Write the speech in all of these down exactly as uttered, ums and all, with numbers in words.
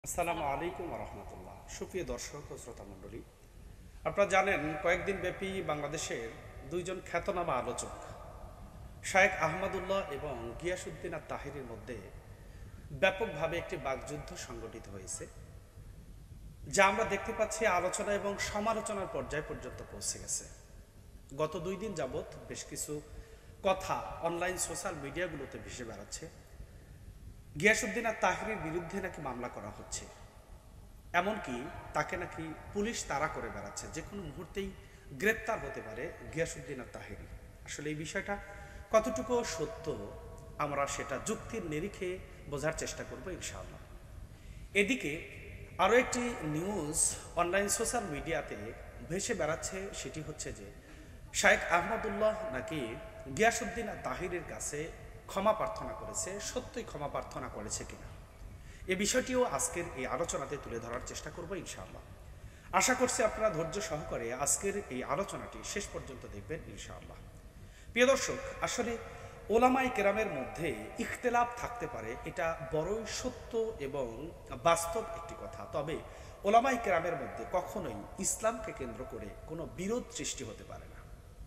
আসসালামু আলাইকুম রহমতুল্লাহ। সুপ্রিয় দর্শক ও শ্রোতা মণ্ডলী, আপনারা জানেন কয়েকদিন ব্যাপী বাংলাদেশের দুইজন খ্যাতনামা আলোচক শায়েখ আহমদুল্লাহ এবং গিয়াসউদ্দিন আত তাহিরির মধ্যে ব্যাপকভাবে একটি বাকযুদ্ধ সংগঠিত হয়েছে, যা আমরা দেখতে পাচ্ছি আলোচনা এবং সমালোচনার পর্যায় পর্যন্ত পৌঁছে গেছে। গত দুই দিন যাবৎ বেশ কিছু কথা অনলাইন সোশ্যাল মিডিয়াগুলোতে ভেসে বেড়াচ্ছে। গিয়াসউদ্দিন আত তাহিরির বিরুদ্ধে নাকি মামলা করা হচ্ছে, এমনকি তাকে নাকি পুলিশ তাড়া করে বেড়াচ্ছে, যে কোনো মুহূর্তেই গ্রেপ্তার হতে পারে গিয়াসউদ্দিন আত তাহিরি। আসলে এই বিষয়টা কতটুকু সত্য আমরা সেটা যুক্তির নিরিখে বোঝার চেষ্টা করব ইনশাআল্লাহ। এদিকে আরও একটি নিউজ অনলাইন সোশ্যাল মিডিয়াতে ভেসে বেড়াচ্ছে, সেটি হচ্ছে যে শায়েখ আহমদুল্লাহ নাকি গিয়াসউদ্দিন আত তাহিরের কাছে ক্ষমা প্রার্থনা করেছে। সত্যই ক্ষমা প্রার্থনা করেছে কিনা এ বিষয়টিও আজকের এই আলোচনাতে তুলে ধরার চেষ্টা করব ইনশাআল্লাহ। আশা করছি আপনারা ধৈর্য সহকারে আজকের এই আলোচনাটি শেষ পর্যন্ত দেখবেন ইনশাআল্লাহ। প্রিয় দর্শক, আসলে ওলামাই কেরামের মধ্যে ইখতিলাফ থাকতে পারে, এটা বড়ই সত্য এবং বাস্তব একটি কথা। তবে ওলামাই কেরামের মধ্যে কখনোই ইসলামকে কেন্দ্র করে কোনো বিরোধ সৃষ্টি হতে পারে না।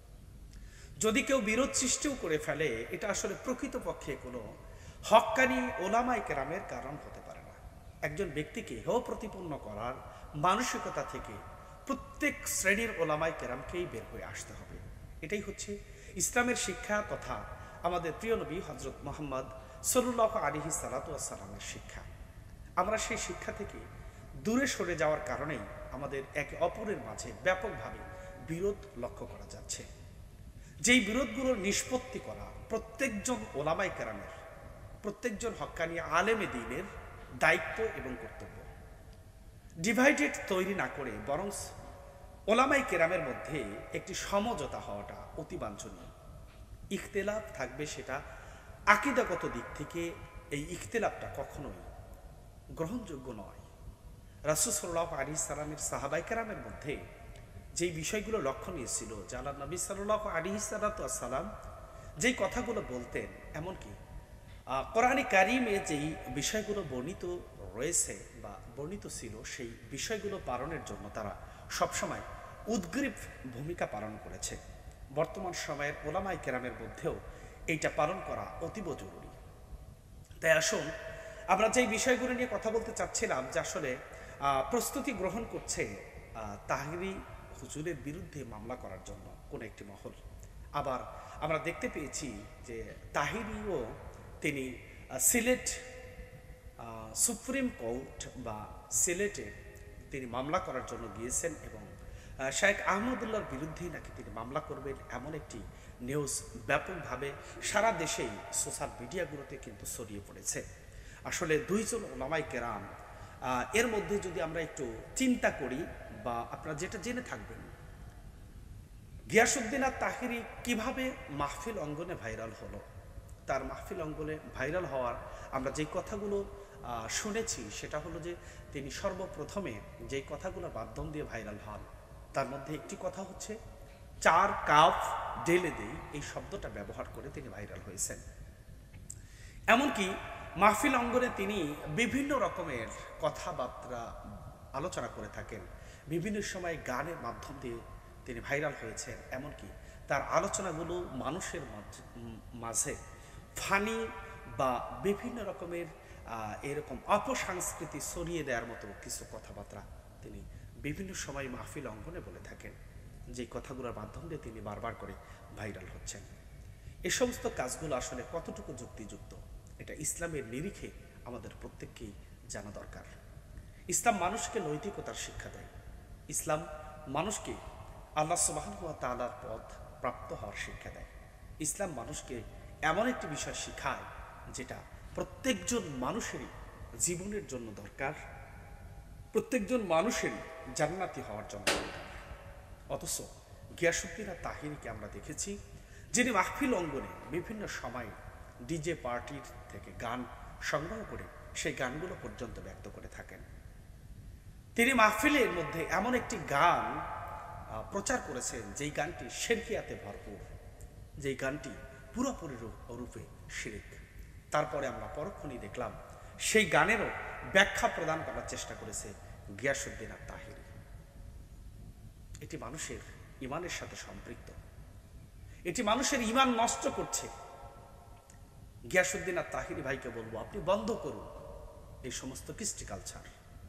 যদি কেউ বিরোধ সৃষ্টিও করে ফেলে, এটা আসলে প্রকৃতপক্ষে কোনো হক্কানি ওলামাই কেরামের কারণ হতে পারে না। একজন ব্যক্তিকে হেয় প্রতিপন্ন করার মানসিকতা থেকে প্রত্যেক শ্রেণীর ওলামাই কেরামকেই বের হয়ে আসতে হবে। এটাই হচ্ছে ইসলামের শিক্ষা তথা আমাদের প্রিয় নবী হজরত মোহাম্মদ সাল্লাল্লাহু আলাইহি সাল্লাতু ওয়াস সালামের শিক্ষা। আমরা সেই শিক্ষা থেকে দূরে সরে যাওয়ার কারণেই আমাদের একে অপরের মাঝে ব্যাপকভাবে বিরোধ লক্ষ্য করা যাচ্ছে। যেই বিরোধগুলোর নিষ্পত্তি করা প্রত্যেকজন ওলামাই কেরামের, প্রত্যেকজন হক্কানি আলেমে দ্বীনের দায়িত্ব এবং কর্তব্য। ডিভাইডেড তৈরি না করে বরং ওলামাই কেরামের মধ্যে একটি সমঝোতা হওয়াটা অতি বাঞ্ছনীয়। ইখতিলাফ থাকবে, সেটা আকীদাগত দিক থেকে এই ইখতিলাফটা কখনোই গ্রহণযোগ্য নয়। রাসূল সাল্লাল্লাহু আলাইহি সাল্লামের সাহাবাই কেরামের মধ্যে যেই বিষয়গুলো লক্ষণীয় ছিল, জানা নবী সাল্লাল্লাহু আলাইহি সাল্লাম যেই কথাগুলো বলতেন, এমনকি কোরআনে কারিমে যেই বিষয়গুলো বর্ণিত রয়েছে বা বর্ণিত ছিল, সেই বিষয়গুলো পালনের জন্য তারা সবসময় উদ্গ্রীব ভূমিকা পালন করেছে। বর্তমান সময়ের ওলামাই কেরামের মধ্যেও এইটা পালন করা অতীব জরুরি। তাই আসুন আমরা যেই বিষয়গুলো নিয়ে কথা বলতে চাচ্ছিলাম, যে আসলে প্রস্তুতি গ্রহণ করছে তাহিরি হুজুরের বিরুদ্ধে মামলা করার জন্য কোন একটি মহল। আবার আমরা দেখতে পেয়েছি যে তাহিরিও তিনি সিলেট সুপ্রিম কোর্ট বা সিলেটে তিনি মামলা করার জন্য গিয়েছেন এবং শায়েখ আহমদুল্লাহর বিরুদ্ধেই নাকি তিনি মামলা করবেন, এমন একটি নিউজ ব্যাপকভাবে সারা দেশেই সোশ্যাল মিডিয়াগুলোতে কিন্তু ছড়িয়ে পড়েছে। আসলে দুইজন ওলামাই কেরাম, এর মধ্যে যদি আমরা একটু চিন্তা করি বা আপনারা যেটা জেনে থাকবেন, গিয়াসউদ্দিন আত তাহিরি কিভাবে মাহফিল অঙ্গনে ভাইরাল হলো। তার মাহফিল অঙ্গনে ভাইরাল হওয়ার আমরা যেই কথাগুলো শুনেছি, সেটা হলো যে তিনি সর্বপ্রথমে যেই কথাগুলোর মাধ্যম দিয়ে ভাইরাল হন, তার মধ্যে একটি কথা হচ্ছে চার কাপ ঢেলে দেই, এই শব্দটা ব্যবহার করে তিনি ভাইরাল হয়েছেন। এমনকি মাহফিল অঙ্গনে তিনি বিভিন্ন রকমের কথাবার্তা আলোচনা করে থাকেন, বিভিন্ন সময় গানের মাধ্যম দিয়ে তিনি ভাইরাল হয়েছেন। এমনকি তার আলোচনাগুলো মানুষের মাঝে ফানি বা বিভিন্ন রকমের এরকম অপসংস্কৃতি ছড়িয়ে দেওয়ার মতো কিছু কথাবার্তা তিনি বিভিন্ন সময় মাহফিল অঙ্গনে বলে থাকেন, যে কথাগুলোর মাধ্যম দিয়ে তিনি বারবার করে ভাইরাল হচ্ছেন। এ সমস্ত কাজগুলো আসলে কতটুকু যুক্তিযুক্ত, এটা ইসলামের নিরিখে আমাদের প্রত্যেককেই জানা দরকার। ইসলাম মানুষকে নৈতিকতার শিক্ষা দেয়। ইসলাম মানুষকে আল্লাহ সুবহানাহু ওয়া তাআলার পথ প্রাপ্ত হওয়ার শিক্ষা দেয়। ইসলাম মানুষকে এমন একটি বিষয় শিখায় যেটা প্রত্যেকজন মানুষেরই জীবনের জন্য দরকার, প্রত্যেকজন মানুষেরই জান্নাতি হওয়ার জন্য দরকার। অথচ গিয়াসউদ্দিন আত তাহিরিকে আমরা দেখেছি, যিনি মাহফিল অঙ্গনে বিভিন্ন সময় ডিজে পার্টির থেকে গান সংগ্রহ করে সেই গানগুলো পর্যন্ত ব্যক্ত করে থাকেন। তিনি মাহফিলের মধ্যে এমন একটি গান প্রচার করেছেন যেই গানটি শিরকিয়াতে ভরপুর, যেই গানটি পুরোপুরি রূপে শিরক। তারপরে আমরা পরক্ষণেই দেখলাম সেই গানেরও ব্যাখ্যা প্রদান করার চেষ্টা করেছে গিয়াসউদ্দিন আত তাহিরি। এটি মানুষের ইমানের সাথে সম্পৃক্ত, এটি মানুষের ইমান নষ্ট করছে। গিয়াসউদ্দিন আত তাহিরি ভাইকে বলবো, আপনি বন্ধ করুন এই সমস্ত কৃষ্টি কালচার,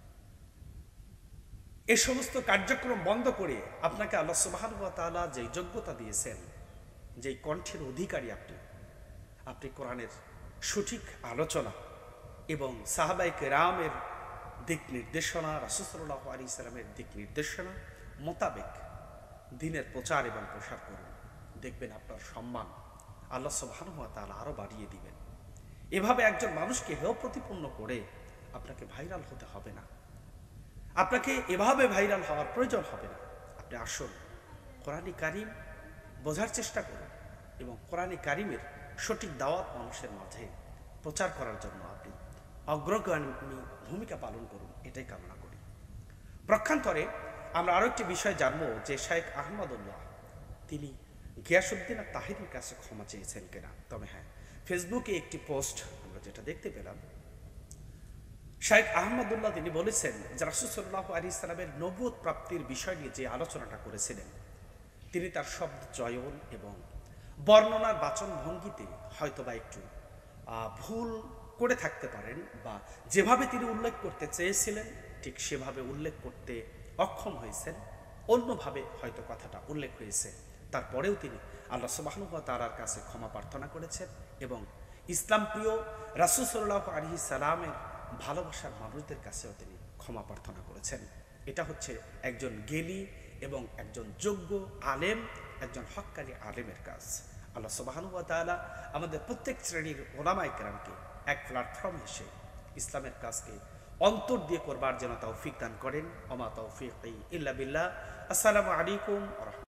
এই সমস্ত কার্যক্রম বন্ধ করে আপনাকে আল্লাহ সুবহানাহু ওয়া তাআলা যে যোগ্যতা দিয়েছেন, যে কণ্ঠের অধিকারী আপনি, আপনি কোরআনের সঠিক আলোচনা এবং সাহাবায়ে কেরামের দিক নির্দেশনা, রাসূল সাল্লাল্লাহু আলাইহি সাল্লামের দিক নির্দেশনা মোতাবেক দ্বীনের প্রচার এবং প্রসার করুন। দেখবেন আপনার সম্মান আল্লাহ সুবহানাহু ওয়া তাআলা আরো বাড়িয়ে দিবেন। এভাবে একজন মানুষকে হেয় প্রতিপন্ন করে আপনাকে ভাইরাল হতে হবে না, আপনাকে এভাবে ভাইরাল হওয়ার প্রয়োজন হবে না। আপনি আসুন, কোরআনে কারিম বোঝার চেষ্টা করুন এবং কোরআনে কারিমের সঠিক দাওয়াত মানুষের মাঝে প্রচার করার জন্য আপনি অগ্রগামী ভূমিকা পালন করুন, এটাই কামনা করি। প্রক্ষান্তরে আমরা আরো একটি বিষয় জানবো যে শাইখ আহমদুল্লাহ তিনি গিয়াসউদ্দিন আত তাহিরির কাছে ক্ষমা চেয়েছেন কিনা। তবে হ্যাঁ, ফেসবুকে একটি পোস্ট আমরা যেটা দেখতে পেলাম, শাইখ আহমদুল্লাহ তিনি বলেছেন যে রাসূল সাল্লাল্লাহু আলাইহি সাল্লামের নবুয়ত প্রাপ্তির বিষয় নিয়ে যে আলোচনাটা করেছিলেন, তিনি তার শব্দ চয়ন এবং বর্ণনার বাচন ভঙ্গিতে হয়তোবা একটু ভুল করে থাকতে পারেন, বা যেভাবে তিনি উল্লেখ করতে চেয়েছিলেন ঠিক সেভাবে উল্লেখ করতে অক্ষম হয়েছেন, অন্যভাবে হয়তো কথাটা উল্লেখ হয়েছে। তারপরেও তিনি আল্লাহ সুবহানাহু ওয়া তাআলার কাছে ক্ষমা প্রার্থনা করেছেন এবং ইসলাম প্রিয় রাসূল সাল্লাল্লাহু আলাইহি সাল্লামের ভালোবাসার মানুষদের কাছেও তিনি ক্ষমা প্রার্থনা করেছেন। এটা হচ্ছে একজন জ্ঞানী এবং একজন যোগ্য আলেম, একজন হক্কানি আলেমের কাজ। আল্লাহ সুবহানাহু ওয়া তাআলা আমাদের প্রত্যেক শ্রেণীর ওলামায়ে কেরামকে এক প্ল্যাটফর্ম এসে ইসলামের কাজকে অন্তর দিয়ে করবার যেন তৌফিক দান করেন। ওমা তৌফিকি ইল্লা বিল্লাহ। আসসালামু আলাইকুম।